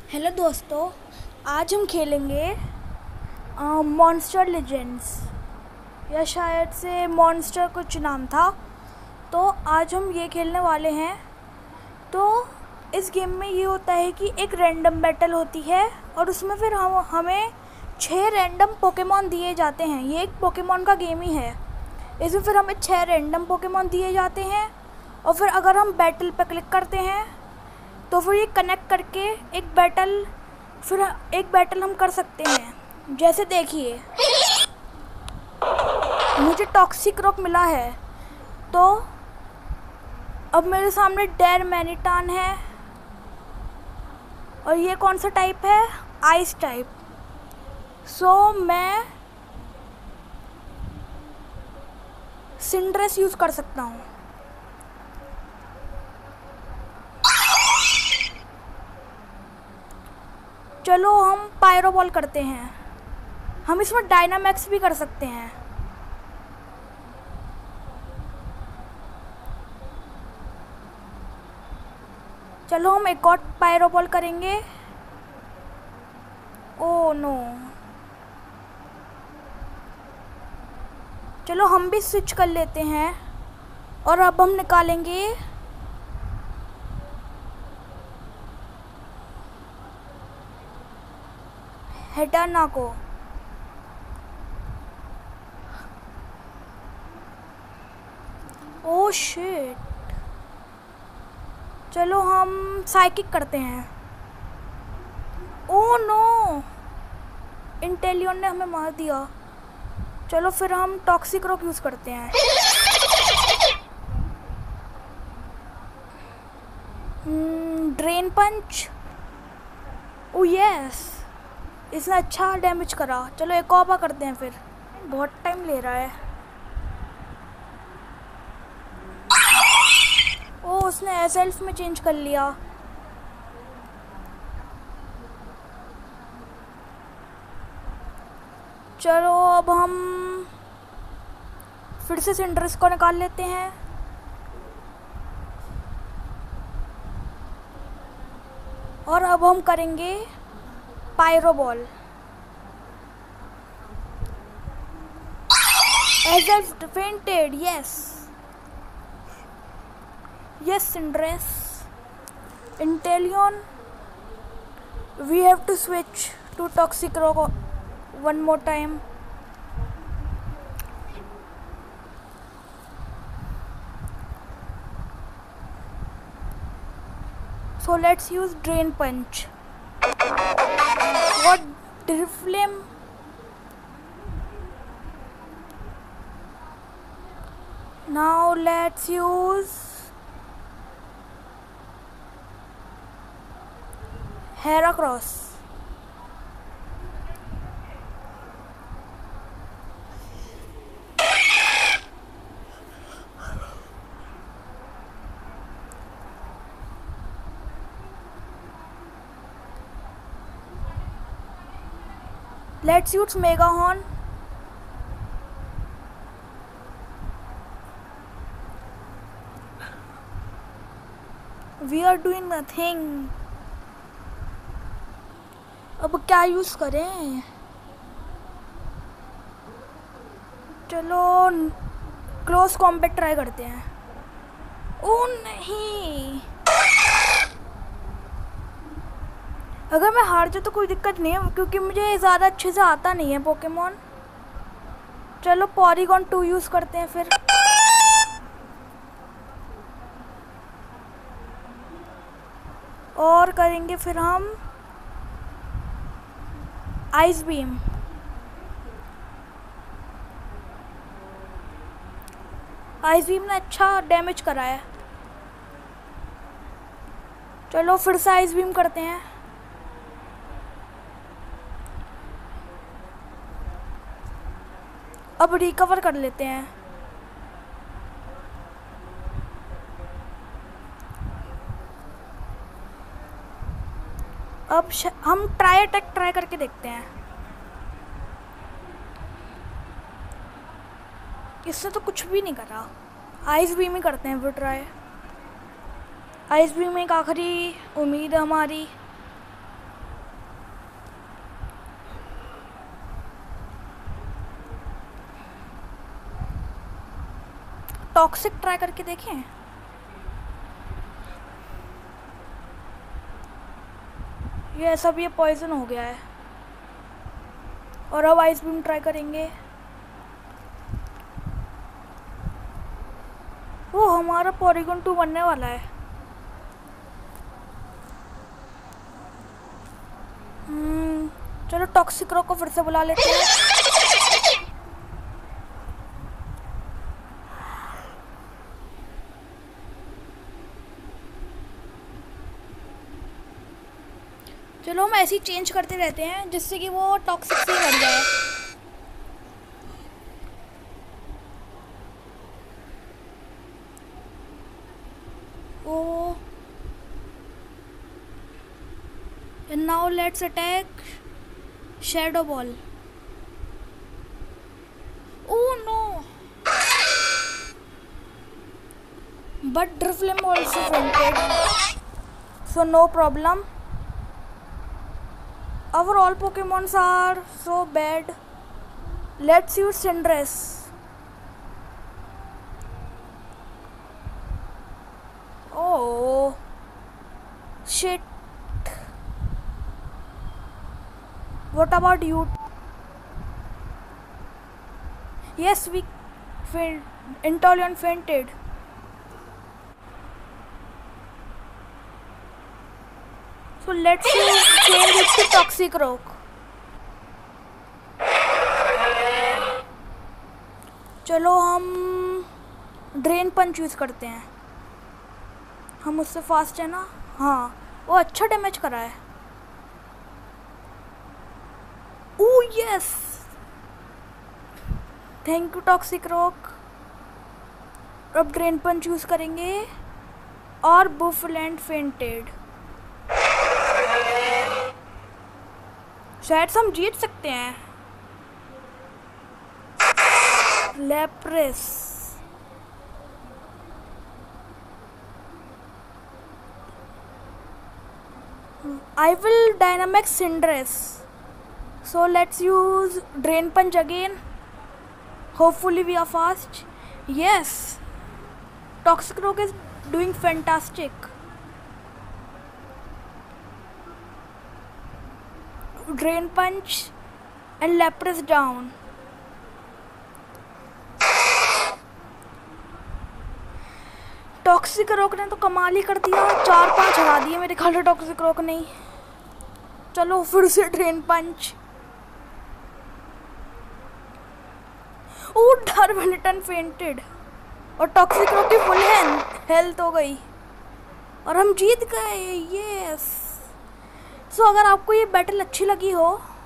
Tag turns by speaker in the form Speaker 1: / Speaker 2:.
Speaker 1: Hello दोस्तों, आज हम खेलेंगे मॉन्स्टर लीजेंड्स, या शायद से मॉन्स्टर कुछ नाम था। तो आज हम ये खेलने वाले हैं। तो इस गेम में ये होता है कि एक रैंडम बैटल होती है और उसमें फिर हमें 6 रैंडम पोकेमॉन दिए जाते हैं। ये एक पोकेमॉन का गेम ही है। इसमें फिर हमें 6 रैंडम पोकेमॉन दिए जाते हैं और फिर अगर हम बैटल पर क्लिक करते हैं तो फिर ये कनेक्ट करके एक बैटल हम कर सकते हैं। जैसे देखिए, मुझे टॉक्सिक रॉक मिला है, तो अब मेरे सामने डेर मैनिटान है और ये कौन सा टाइप है? Ice type. सो मैं सिंड्रेस यूज़ कर सकता हूँ। चलो हम पायरो बॉल करते हैं। हम इसमें डायनामैक्स भी कर सकते हैं। चलो हम एक और पायरो बॉल करेंगे। Oh no. चलो हम भी स्विच कर लेते हैं और अब हम निकालेंगे हेटाना को। Oh shit. चलो हम साइकिक करते हैं। ओह नो, इंटेलियन ने हमें मार दिया। चलो फिर हम टॉक्सिक रॉक यूज़ करते हैं। ड्रेन पंच। ओह यस, इसने अच्छा डैमेज करा। चलो एक और बार करते हैं फिर। बहुत टाइम ले रहा है। ओ, उसने एसएल्फ में चेंज कर लिया। चलो अब हम फिर से सिंड्रेस को निकाल लेते हैं और अब हम करेंगे पायरो बॉल। एसएल्फ fainted. Yes yes Cinderace. Inteleon, we have to switch to toxic rock one more time. So let's use drain punch. What? Driflame? Now let's use Heracross. Let's use Megahorn. We are doing nothing. अब क्या use करें? चलो close combat try करते हैं। ओह नहीं, अगर मैं हार जाऊँ तो कोई दिक्कत नहीं है क्योंकि मुझे ज़्यादा अच्छे से आता नहीं है पोकेमॉन। चलो पॉलीगॉन 2 यूज़ करते हैं फिर। और करेंगे फिर हम आइस बीम। आइस बीम ने अच्छा डैमेज करा है। चलो फिर से आइस बीम करते हैं। अब रिकवर कर लेते हैं। अब हम ट्राई करके देखते हैं। इससे तो कुछ भी नहीं करा। आइस बीम ही करते हैं वो ट्राई। आइस बीम एक आखिरी उम्मीद है हमारी। टॉक्सिक ट्राई करके देखें। ये सब ये पॉइजन हो गया है। और अब आइस बीम ट्राई करेंगे। वो हमारा पॉलीगॉन 2 बनने वाला है। चलो टॉक्सिक रॉक को फिर से बुला लेते हैं। चलो हम ऐसे ही चेंज करते रहते हैं जिससे कि वो टॉक्सिक से बढ़ जाए। ओ and now let's attack shadow ball. Oh no, but Drifloon also fainted, so no problem. Our all Pokemons are so bad. Let's use Cinderace. Oh shit. What about you? Yes, we Intolion fainted. So let's change it to Toxic Rock. चलो हम drain punch use करते हैं। हम उससे fast है ना। हाँ, वो अच्छा डैमेज करा है। Oh yes, thank you toxic rock. अब ड्रेन पंच यूज करेंगे और बुफलैंड फेंटेड। शायद हम जीत सकते हैं। Lapras, I will Dynamax Cinderace. So let's use Drain Punch again. Hopefully we are fast. Yes, Toxic Rock is doing fantastic. Drain Punch and Lapras down. Toxic rock ने तो कमाल ही कर दिया। 4-5 हरा दिए मेरे ख्याल से टॉक्सिक रॉक नहीं। चलो फिर से ड्रेन पंच। डार्मनिटन फेंटेड और टॉक्सिक रॉक की फुल हेल्थ हो गई और हम जीत गए। यस। सो अगर आपको ये बैटल अच्छी लगी हो